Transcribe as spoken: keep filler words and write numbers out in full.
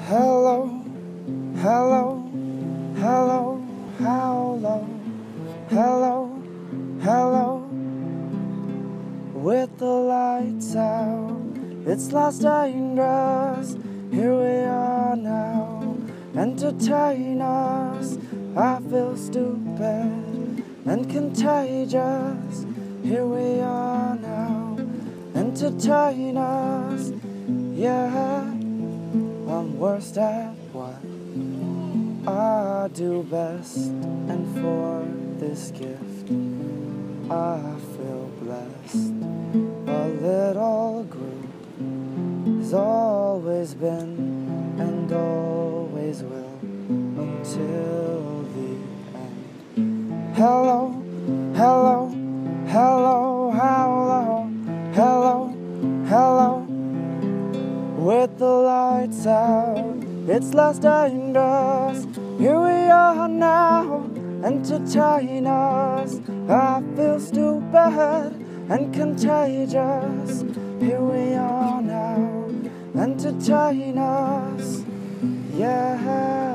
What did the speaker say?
Hello, hello, hello, hello, hello, hello. With the lights out, it's last dangerous. Here we are now, entertain us. I feel stupid and contagious. Here we are now, entertain us. Yeah, I'm worst at what I do best, and for this gift I feel blessed. A little group has always been and always will until the end. Hello, hello, hello, hello, hello, hello. With the lights out, it's less dangerous. Here we are now, entertain us. I feel stupid and contagious. Here we are now, entertain us. Yeah.